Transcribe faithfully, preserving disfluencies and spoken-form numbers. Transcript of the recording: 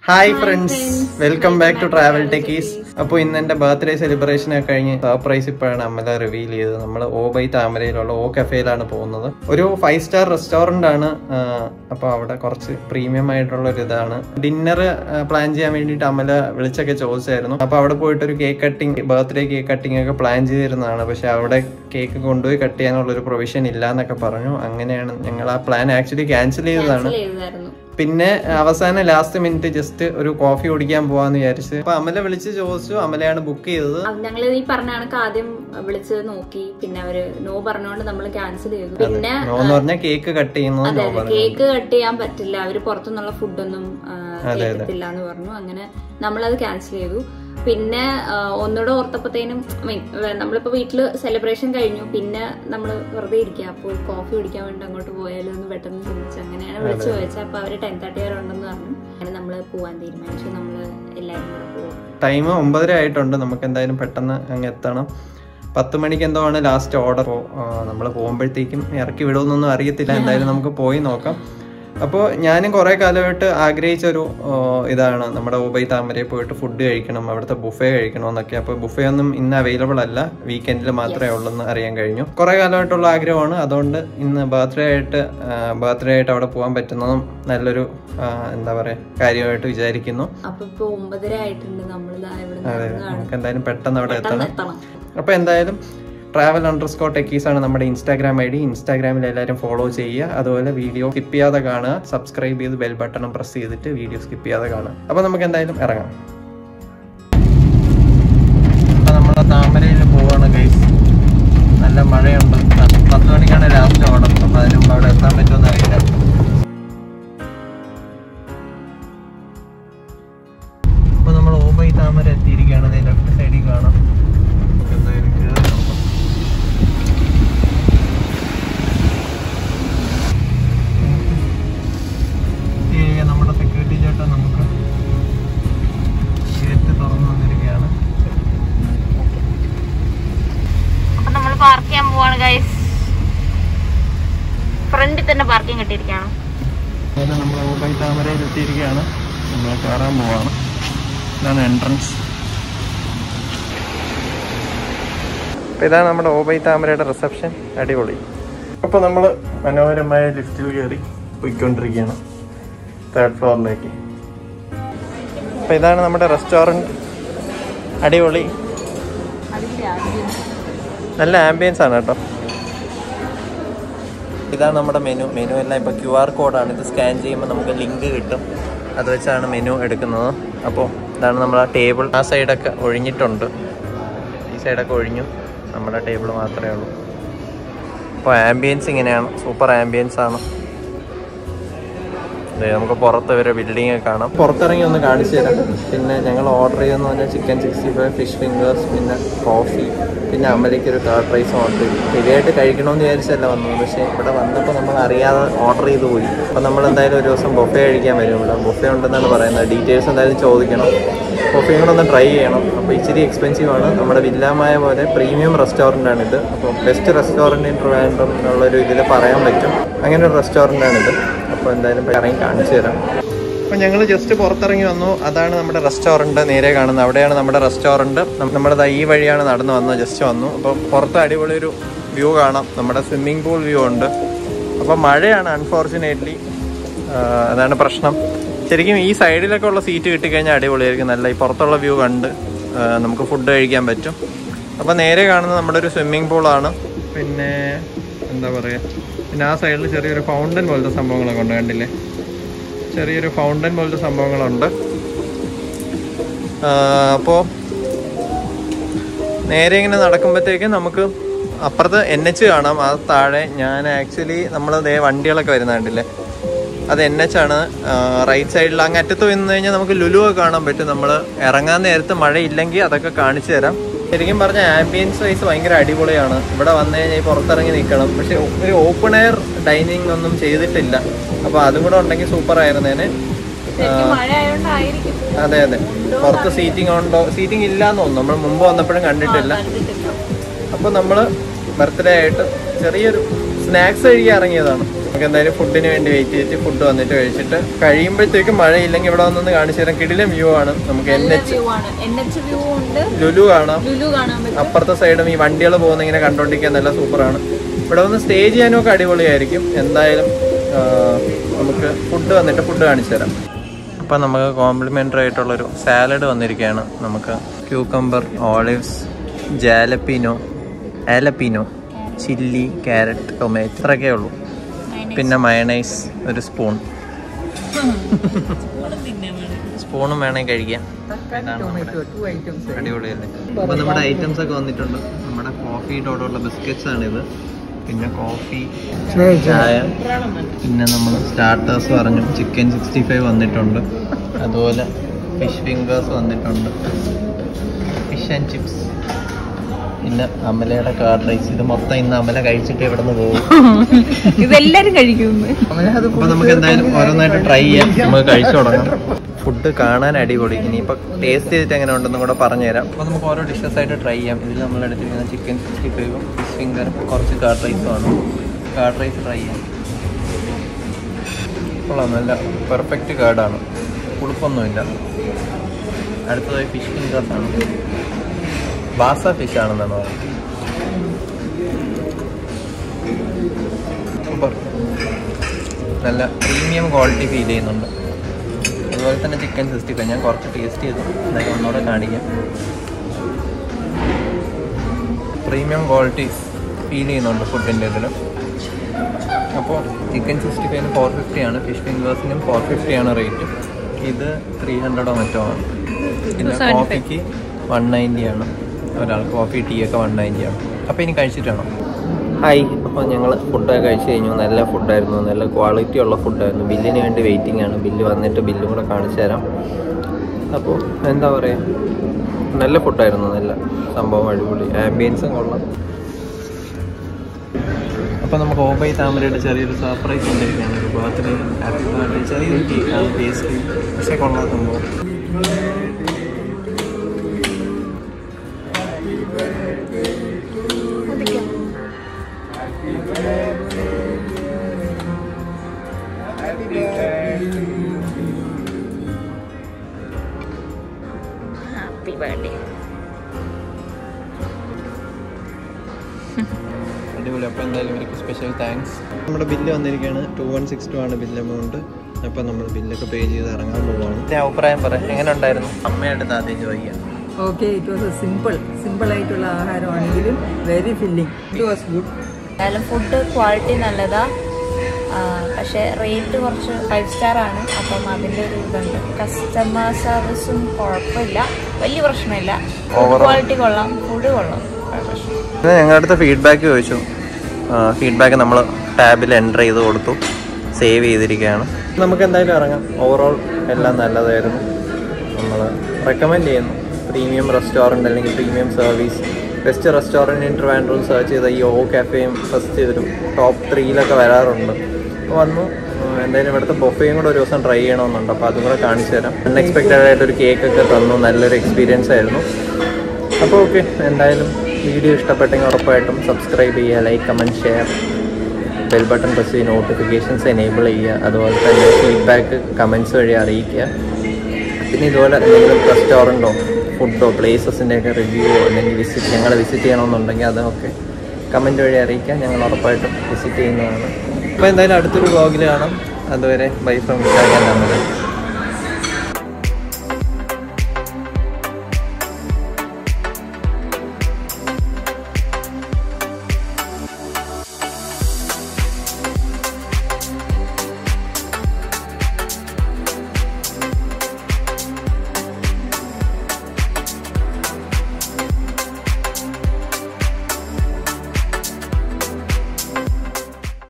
Hi friends, welcome back to Travel Techies. അപ്പോൾ ഇന്ന് എൻ്റെ ബർത്ത്ഡേ സെലിബ്രേഷൻ ഒക്കെ കഴിഞ്ഞ് സർപ്രൈസ് ഇപ്പോഴാണ് അമല റിവീൽ ചെയ്തത്. നമ്മൾ ഓ ബൈ താമരയിലുള്ള ഓ കഫേയിലാണ് പോകുന്നത്. ഒരു ഫൈവ് സ്റ്റാർ റെസ്റ്റോറൻ്റ് ആണ്. അപ്പോൾ അവിടെ കുറച്ച് പ്രീമിയം ആയിട്ടുള്ള ഒരു ഇതാണ്. ഡിന്നർ പ്ലാൻ ചെയ്യാൻ വേണ്ടിയിട്ട് അമല വിളിച്ചൊക്കെ ചോദിച്ചായിരുന്നു. അപ്പോൾ അവിടെ പോയിട്ട് ഒരു cake cutting, birthday cake cutting ഒക്കെ പ്ലാൻ ചെയ്തിരുന്നതാണ്. പക്ഷെ അവിടെ കേക്ക് കൊണ്ടുപോയി കട്ട് ചെയ്യാനുള്ള ഒരു പ്രൊവിഷൻ ഇല്ല എന്നൊക്കെ പറഞ്ഞു. അങ്ങനെയാണ് ഞങ്ങൾ ആ പ്ലാൻ ആക്ച്വലി ക്യാൻസൽ ചെയ്തതാണ്. പിന്നെ അവസാനം ലാസ്റ്റ് മിനിറ്റ് ജസ്റ്റ് ഒരു കോഫി കുടിക്കാൻ പോവാന്ന് വിചാരിച്ചു. അപ്പൊ അമല വിളിച്ച് ചോദിച്ചു, അമലയാണ് ബുക്ക് ചെയ്തത്. ഞങ്ങൾ ഈ പറഞ്ഞ കണക്ക് ആദ്യം വിളിച്ച് നോക്കി, പിന്നെ അവര് നോ പറഞ്ഞോണ്ട് നമ്മൾ ക്യാൻസൽ ചെയ്തു. പിന്നെ നോന്ന് പറഞ്ഞാൽ കേക്ക് കട്ട് ചെയ്യുന്നത്, കേക്ക് കട്ട് ചെയ്യാൻ പറ്റില്ല, അവര് പുറത്തുനിന്നുള്ള ഫുഡൊന്നും കേൾക്കത്തില്ല എന്ന് പറഞ്ഞു. അങ്ങനെ നമ്മളത് ക്യാൻസൽ ചെയ്തു. പിന്നെ ഒന്നുകൂടെ ഓർത്തപ്പത്തേനും മീൻ നമ്മളിപ്പോ വീട്ടില് സെലിബ്രേഷൻ കഴിഞ്ഞു, പിന്നെ നമ്മള് വെറുതെ ഇരിക്കുക, അപ്പോൾ കോഫി കുടിക്കാൻ വേണ്ടി അങ്ങോട്ട് പോയാലും ഒന്ന് പെട്ടെന്ന് ചോദിച്ചു. അങ്ങനെയാണ് വിളിച്ചു ചോദിച്ചത്. അപ്പൊ അവര് ടെൻ തേർട്ടി വരെ ഉണ്ടെന്ന് പറഞ്ഞു. അങ്ങനെ നമ്മള് പോവാൻ തീരുമാനിച്ചു. നമ്മള് എല്ലാരും കൂടെ പോകും. ടൈം ഒമ്പതര ആയിട്ടുണ്ട്. നമുക്ക് എന്തായാലും പെട്ടെന്ന് അങ്ങ് എത്തണം. പത്ത് മണിക്ക് എന്തോ ആണ് ലാസ്റ്റ് ഓർഡർ. നമ്മൾ പോകുമ്പോഴത്തേക്കും ഇറക്കി വിടുമെന്നൊന്നും അറിയത്തില്ല. എന്തായാലും നമുക്ക് പോയി നോക്കാം. അപ്പോൾ ഞാനും കുറേ കാലമായിട്ട് ആഗ്രഹിച്ചൊരു ഇതാണ് നമ്മുടെ ഓ ബൈ താമരയിൽ പോയിട്ട് ഫുഡ് കഴിക്കണം, അവിടുത്തെ ബുഫേ കഴിക്കണമെന്നൊക്കെ. അപ്പോൾ ബുഫേ ഒന്നും ഇന്ന് അവൈലബിൾ അല്ല, വീക്കെൻഡിൽ മാത്രമേ ഉള്ളൂ എന്ന് അറിയാൻ കഴിഞ്ഞു. കുറേ കാലമായിട്ടുള്ള ആഗ്രഹമാണ്. അതുകൊണ്ട് ഇന്ന് ബർത്ത്ഡേ ആയിട്ട് ബർത്ത്ഡേ ആയിട്ട് അവിടെ പോകാൻ പറ്റുന്നതും നല്ലൊരു എന്താ പറയുക കാര്യമായിട്ട് വിചാരിക്കുന്നു. അതെ, നമുക്ക് എന്തായാലും പെട്ടെന്ന് അവിടെ എത്തണം. അപ്പോൾ എന്തായാലും ട്രാവൽ അണ്ടർസ്കോർ ടെക്കീസ് ആണ് നമ്മുടെ ഇൻസ്റ്റാഗ്രാം ഐ ഡി. ഇൻസ്റ്റാഗ്രാമിൽ എല്ലാവരും ഫോളോ ചെയ്യുക. അതുപോലെ വീഡിയോ സ്കിപ്പ് ചെയ്യാതെ കാണുക. സബ്സ്ക്രൈബ് ചെയ്ത് ബെൽ ബട്ടണും പ്രസ് ചെയ്തിട്ട് വീഡിയോ സ്കിപ്പ് ചെയ്യാതെ കാണുക. അപ്പോൾ നമുക്ക് എന്തായാലും ഇറങ്ങാം. അപ്പോൾ നമ്മൾ താമരയിൽ പോവുകയാണ് ഗൈസ്. നല്ല മഴയുണ്ട്. പത്ത് മണിക്കാണ് ലാസ്റ്റ് ഓർഡർ. അപ്പോൾ അതിന് മുമ്പ് അവിടെ എത്താൻ പറ്റുമെന്ന് അറിയില്ല. അപ്പോൾ നമ്മൾ ഓ ബൈ താമര എത്തിയിരിക്കുകയാണ്. ലെഫ്റ്റ് സൈഡിൽ കാണാം. എന്തായാലും നമ്മുടെ സെക്യൂരിറ്റി ചേട്ടൻ നമുക്ക് ഗേറ്റ് തുറന്നു വന്നിരിക്കുകയാണ്. അപ്പൊ നമ്മൾ പാർക്ക് ചെയ്യാൻ പോവാണ് ഗൈസ്. ഫ്രണ്ടിൽ തന്നെ പാർക്കിംഗ് കിട്ടിയിരിക്കുകയാണ്. നമ്മൾ ഓ ബൈ താമരയിൽ എത്തിയിരിക്കുകയാണ്. നമ്മൾ കയറാൻ പോവാണ്. ഇതാണ് എൻട്രൻസ്. അപ്പം ഇതാണ് നമ്മുടെ ഓ ബൈ താമരയുടെ റിസപ്ഷൻ. അടിപൊളി. അപ്പോൾ നമ്മൾ മനോഹരമായ ലിഫ്റ്റിൽ കയറി പോയിക്കൊണ്ടിരിക്കുകയാണ് തേർഡ് ഫ്ലോറിലേക്ക്. അപ്പോൾ ഇതാണ് നമ്മുടെ റെസ്റ്റോറൻറ്റ്. അടിപൊളി, നല്ല ആംബിയൻസ് ആണ് കേട്ടോ. ഇതാണ് നമ്മുടെ മെനു. മെനു എല്ലാം ഇപ്പോൾ ക്യു ആർ കോഡാണ്. ഇത് സ്കാൻ ചെയ്യുമ്പോൾ നമുക്ക് ലിങ്ക് കിട്ടും. അത് വെച്ചാണ് മെനു എടുക്കുന്നത്. അപ്പോൾ ഇതാണ് നമ്മുടെ ടേബിൾ. ആ സൈഡൊക്കെ ഒഴിഞ്ഞിട്ടുണ്ട്, ഈ സൈഡൊക്കെ ഒഴിഞ്ഞു. നമ്മുടെ ടേബിൾ മാത്രമേ ഉള്ളൂ. അപ്പോൾ ആംബിയൻസ് ഇങ്ങനെയാണ്. സൂപ്പർ ആംബിയൻസ് ആണ്. നമുക്ക് പുറത്ത് വരെ ബിൽഡിംഗ് ഒക്കെ കാണാം. പുറത്തിറങ്ങി ഒന്ന് കാണിച്ചു തരാം. പിന്നെ ഞങ്ങൾ ഓർഡർ ചെയ്തെന്ന് പറഞ്ഞാൽ chicken sixty five, fish fingers, പിന്നെ കോഫി, പിന്നെ അമലയ്ക്ക് ഒരു കർഡ് റൈസ് ഓർഡർ ചെയ്തു. ശരിയായിട്ട് കഴിക്കണമെന്ന് വിചാരിച്ചല്ല വന്നത്, പക്ഷേ ഇവിടെ വന്നപ്പോൾ നമ്മൾ അറിയാതെ ഓർഡർ ചെയ്ത് പോയി. അപ്പോൾ നമ്മൾ എന്തായാലും ഒരു ദിവസം ബൊഫേ കഴിക്കാൻ വരും. ഇവിടെ ബൊഫേ ഉണ്ടെന്നാണ് പറയുന്നത്. ഡീറ്റെയിൽസ് എന്തായാലും ചോദിക്കണം. ബൊഫേയും കൂടെ ഒന്ന് ട്രൈ ചെയ്യണം. അപ്പോൾ ഇച്ചിരി എക്സ്പെൻസീവ് ആണ്. നമ്മുടെ വില്ലാമായ പോലെ പ്രീമിയം റെസ്റ്റോറൻ്റ് ആണിത്. അപ്പോൾ ബെസ്റ്റ് റെസ്റ്റോറൻറ്റ് ഇൻ ട്രിവാൻഡ്രം എന്നുള്ളൊരു ഇതിൽ പറയാൻ പറ്റും. അങ്ങനെ ഒരു റെസ്റ്റോറൻ്റ് ആണിത്. അപ്പോൾ എന്തായാലും ഇറങ്ങി കാണിച്ചു തരാം. അപ്പോൾ ഞങ്ങൾ ജസ്റ്റ് പുറത്തിറങ്ങി വന്നു. അതാണ് നമ്മുടെ റെസ്റ്റോറൻറ്റ് നേരെ കാണുന്നത്. അവിടെയാണ് നമ്മുടെ റെസ്റ്റോറൻറ്റ്. നമ്മുടെ ഈ വഴിയാണ് നടന്നു വന്നത്. ജസ്റ്റ് വന്നു. അപ്പോൾ പുറത്ത് അടിപൊളി ഒരു വ്യൂ കാണാം. നമ്മുടെ സ്വിമ്മിംഗ് പൂൾ വ്യൂ ഉണ്ട്. അപ്പോൾ മഴയാണ് അൺഫോർച്ചുനേറ്റ്ലി, അതാണ് പ്രശ്നം. ശരിക്കും ഈ സൈഡിലൊക്കെ ഉള്ള സീറ്റ് കിട്ടിക്കഴിഞ്ഞാൽ അടിപൊളിയായിരിക്കും. നല്ല ഈ പുറത്തുള്ള വ്യൂ കണ്ട് നമുക്ക് ഫുഡ് കഴിക്കാൻ പറ്റും. അപ്പോൾ നേരെ കാണുന്നത് നമ്മുടെ ഒരു സ്വിമ്മിംഗ് പൂളാണ്. പിന്നെ എന്താ പറയുക, പിന്നെ ആ സൈഡിൽ ചെറിയൊരു ഫൗണ്ടൻ പോലത്തെ സംഭവങ്ങളൊക്കെ ഉണ്ട്. കണ്ടില്ലേ, ചെറിയൊരു ഫൗണ്ടൻ പോലത്തെ സംഭവങ്ങളുണ്ട്. അപ്പോൾ നേരെ ഇങ്ങനെ നടക്കുമ്പോഴത്തേക്കും നമുക്ക് അപ്പുറത്ത് എൻ എച്ച് കാണാം. ആ താഴെ ഞാൻ ആക്ച്വലി നമ്മൾ ദേ വണ്ടികളൊക്കെ വരുന്ന കണ്ടില്ലേ, അത് എൻ എച്ച് ആണ്. റൈറ്റ് സൈഡിൽ അങ്ങ് അറ്റത്ത് വന്നു കഴിഞ്ഞാൽ നമുക്ക് ലുലു ഒക്കെ കാണാൻ പറ്റും. നമ്മൾ ഇറങ്ങാൻ നേരത്ത് മഴയില്ലെങ്കിൽ അതൊക്കെ കാണിച്ചു തരാം. ശരിക്കും പറഞ്ഞാൽ ആംബിയൻസ് വൈസ് ഭയങ്കര അടിപൊളിയാണ്. ഇവിടെ വന്നു കഴിഞ്ഞാൽ പുറത്തിറങ്ങി നിൽക്കണം. പക്ഷെ ഒരു ഓപ്പൺ എയർ ഡൈനിങ് ഒന്നും ചെയ്തിട്ടില്ല. അപ്പോൾ അതും കൂടെ ഉണ്ടെങ്കിൽ സൂപ്പർ ആയിരുന്നേനെ. അതെ അതെ, പുറത്ത് സീറ്റിംഗ് ഉണ്ടോ? സീറ്റിംഗ് ഇല്ലാന്ന് തോന്നുന്നു. നമ്മൾ മുമ്പ് വന്നപ്പോഴും കണ്ടിട്ടില്ല. അപ്പോൾ നമ്മൾ ബർത്ത്ഡേ ആയിട്ട് ചെറിയൊരു സ്നാക്സ് കഴിക്കാൻ ഇറങ്ങിയതാണ്. നമുക്ക് എന്തായാലും ഫുഡിന് വേണ്ടി വെയിറ്റ് ചെയ്തിട്ട് ഫുഡ് വന്നിട്ട് കഴിച്ചിട്ട് കഴിയുമ്പോഴത്തേക്കും മഴയില്ലെങ്കിൽ ഇവിടെ വന്നൊന്ന് കാണിച്ചു തരാം. കിടിലം വ്യൂ ആണ്. നമുക്ക് എൻ എച്ച് ലുലു കാണാം. അപ്പുറത്തെ സൈഡും ഈ വണ്ടികൾ പോകുന്ന ഇങ്ങനെ കണ്ടോണ്ടിരിക്കാൻ നല്ല സൂപ്പറാണ്. ഇവിടെ വന്ന് സ്റ്റേ ചെയ്യാനും ഒക്കെ അടിപൊളിയായിരിക്കും. എന്തായാലും നമുക്ക് ഫുഡ് വന്നിട്ട് ഫുഡ് കാണിച്ചു തരാം. അപ്പം നമുക്ക് കോംപ്ലിമെൻ്ററി ആയിട്ടുള്ളൊരു സാലഡ് വന്നിരിക്കുകയാണ്. നമുക്ക് ക്യൂക്കമ്പർ, ഓളിവ്സ്, ജാലപ്പിനോ, ആലപ്പിനോ, ചില്ലി, ക്യാരറ്റ്, ടൊമാറ്റോ ഇത്രയൊക്കെ ഉള്ളൂ. പിന്നെ മയണൈസ് ഒരു സ്പൂൺ സ്പൂണും വേണമെങ്കിൽ കഴിക്കാം. അടിപൊളിയല്ലേ? അപ്പം നമ്മുടെ ഐറ്റംസ് ഒക്കെ വന്നിട്ടുണ്ട്. നമ്മുടെ കോഫിയോടുള്ള ബിസ്ക്കറ്റ്സ് ആണിത്. പിന്നെ കോഫി, ചായ, പിന്നെ നമ്മൾ സ്റ്റാർട്ടേഴ്സ് പറഞ്ഞു. ചിക്കൻ സിക്സ്റ്റി ഫൈവ് വന്നിട്ടുണ്ട്. അതുപോലെ ഫിഷ് ഫിംഗേഴ്സ് വന്നിട്ടുണ്ട്. ഫിഷ് ആൻഡ് ചിപ്സ്, പിന്നെ അമലയുടെ കാർഡ് റൈസ്. ഇത് മൊത്തം ഇന്ന് അമല കഴിച്ചിട്ട് ഇവിടെ നിന്ന് പോകും. ഇതെല്ലാരും കഴിക്കുന്നു. അപ്പൊ നമുക്ക് എന്തായാലും ഓരോന്നായിട്ട് ട്രൈ ചെയ്യാം. നമുക്ക് കഴിച്ചു തുടങ്ങാം. ഫുഡ് കാണാൻ അടിപൊളി. ഇനിയിപ്പോൾ ടേസ്റ്റ് ചെയ്തിട്ട് എങ്ങനെ ഉണ്ടെന്നും കൂടെ പറഞ്ഞുതരാം. അപ്പോൾ നമുക്ക് ഓരോ ഡിഷസ് ആയിട്ട് ട്രൈ ചെയ്യാം. ഇതിൽ നമ്മൾ എടുത്തിരിക്കുന്ന ചിക്കൻ സിക്സ്റ്റി ഫൈവും ഫിഷ് ഫിംഗറും കുറച്ച് കാർഡ് റൈസും ആണ്. കാർഡ് റൈസ് ട്രൈ ചെയ്യാം. കൊള്ളാം, നല്ല പെർഫെക്റ്റ് കാർഡാണ്, കുളുപ്പൊന്നുമില്ല. അടുത്തതായി ഫിഷ് ഫിംഗേഴ്സ് ആണ്. ബാസ ഫിഷ് ആണെന്നാണ് പറയുന്നത്. സൂപ്പർ, നല്ല പ്രീമിയം ക്വാളിറ്റി ഫീൽ ചെയ്യുന്നുണ്ട്. അതുപോലെ തന്നെ ചിക്കൻ സിക്സ്റ്റി ഫൈവ് ഞാൻ കുറച്ച് ടേസ്റ്റ് ചെയ്തു. എന്തായാലും ഒന്നുകൂടെ കാണിക്കാം. പ്രീമിയം ക്വാളിറ്റി ഫീൽ ചെയ്യുന്നുണ്ട് ഫുഡിൻ്റെ ഇതിലും. അപ്പോൾ ചിക്കൻ സിക്സ്റ്റി ഫൈവിന് ഫോർ ഫിഫ്റ്റി ആണ്, ഫിഷ് ഫിംഗേഴ്സിനും ഫോർ ഫിഫ്റ്റി ആണ് റേറ്റ്. ഇത് ത്രീ ഹൺഡ്രഡോ മറ്റോ ആണ്. പിന്നെ കോഫിക്ക് വൺ നയൻറ്റി ആണ്. ഒരാൾ കോഫി ടീ ഒക്കെ വൺ നയൻറ്റി ആണ്. അപ്പോൾ ഇനി കഴിച്ചിട്ടാണോ? ഹായ്, അപ്പോൾ ഞങ്ങൾ ഫുഡൊക്കെ കഴിച്ച് കഴിഞ്ഞു. നല്ല ഫുഡായിരുന്നു, നല്ല ക്വാളിറ്റി ഉള്ള ഫുഡായിരുന്നു. ബില്ലിന് വേണ്ടി വെയിറ്റിംഗ് ആണ്. ബില്ല് വന്നിട്ട് ബില്ലും കൂടെ കാണിച്ചു തരാം. അപ്പോൾ എന്താ പറയുക, നല്ല ഫുഡായിരുന്നു. നല്ല സംഭവം, അടിപൊളി. ആംബിയൻസും കൊള്ളാം. അപ്പോൾ നമുക്ക് ഓബൈ താമരയുടെ ചെറിയൊരു സർപ്രൈസ് ഉണ്ടായിരിക്കുകയാണ്. ഒരു ബർത്ത്ഡേ, ഹാപ്പി ബർത്ത്ഡേ, ചെറിയൊരു കേക്കാണ്, പേസ്ട്രി. പക്ഷേ കൊള്ളാം സംഭവം. Happy birthday. അടിപൊളി. അപ്പോൾ എന്തായാലും ഇവർക്ക് സ്പെഷ്യൽ താങ്ക്സ്. നമ്മുടെ ബില്ല് വന്നിരിക്കുകയാണ്. ടു വൺ സിക്സ് ടു ആണ് ബില്ല് എമൗണ്ട്. അപ്പോൾ നമ്മൾ ബില്ലൊക്കെ പേ ചെയ്ത് ഇറങ്ങാൻ പോവുകയാണ്. ഞാൻ അഭിപ്രായം പറയാം, എങ്ങനെ ഉണ്ടായിരുന്നു? അമ്മയുടെ ആദ്യം ചോദിക്കാം. Okay, it was a simple simple ആയിട്ടുള്ള ആഹാരമാണെങ്കിലും very filling. It was good. എന്തായാലും ഫുഡ് ക്വാളിറ്റി നല്ലതാ, പക്ഷേ റേറ്റ് കുറച്ച് ഫൈവ് സ്റ്റാർ ആണ്. അപ്പം അതിൻ്റെ ഒരു ഇതുണ്ട്. കസ്റ്റമർ സർവീസും കുഴപ്പമില്ല, വലിയ പ്രശ്നമില്ല. ക്വാളിറ്റി കൊള്ളാം, ഫുഡ് കൊള്ളാം. ഞങ്ങളുടെ അടുത്ത് ഫീഡ്ബാക്ക് ചോദിച്ചു. ഫീഡ്ബാക്ക് നമ്മൾ ടാബിൽ എൻ്റർ ചെയ്ത് കൊടുത്തു, സേവ് ചെയ്തിരിക്കുകയാണ്. നമുക്ക് എന്തായാലും ഇറങ്ങാം. ഓവറോൾ എല്ലാം നല്ലതായിരുന്നു. നമ്മൾ റെക്കമെൻഡ് ചെയ്യുന്നു. പ്രീമിയം റെസ്റ്റോറൻറ്റ് അല്ലെങ്കിൽ premium service, best restaurant in Trivandrum search ചെയ്ത ഈ ഓ കാഫേയും ഫസ്റ്റ് ഒരു ടോപ്പ് ത്രീയിലൊക്കെ വരാറുണ്ട്. അപ്പോൾ വന്നു. എന്തായാലും ഇവിടുത്തെ ബൊഫയും കൂടെ ഒരു ദിവസം ട്രൈ ചെയ്യണമെന്നുണ്ട്. അപ്പോൾ അതും കൂടെ കാണിച്ചു തരാം. അൺഎക്സ്പെക്റ്റഡ് ആയിട്ടൊരു കേക്കൊക്കെ തന്നു. നല്ലൊരു എക്സ്പീരിയൻസ് ആയിരുന്നു. അപ്പോൾ ഓക്കെ, എന്തായാലും വീഡിയോ ഇഷ്ടപ്പെട്ടെങ്കിൽ ഉറപ്പായിട്ടും സബ്സ്ക്രൈബ് ചെയ്യുക, like, comment, share, bell button press ചെയ്ത് നോട്ടിഫിക്കേഷൻസ് എനേബിൾ ചെയ്യുക. അതുപോലെ തന്നെ ഫീഡ്ബാക്ക് കമൻറ്റ്സ് വഴി അറിയിക്കുക. പിന്നെ ഇതുപോലെ എന്തെങ്കിലും റെസ്റ്റോറൻറ്റോ ഫുഡോ പ്ലേസസിൻ്റെയൊക്കെ റിവ്യൂവോ അല്ലെങ്കിൽ വിസിറ്റ് ഞങ്ങൾ വിസിറ്റ് ചെയ്യണമെന്നുണ്ടെങ്കിൽ അതൊക്കെ കമൻറ്റ് വഴി അറിയിക്കുക. ഞങ്ങൾ ഉറപ്പായിട്ടും വിസിറ്റ് ചെയ്യുന്നതാണ്. അപ്പോൾ എന്തായാലും അടുത്തൊരു വ്ളോഗിൽ കാണാം. അതുവരെ ബൈ ഫ്രം വിശാഖ.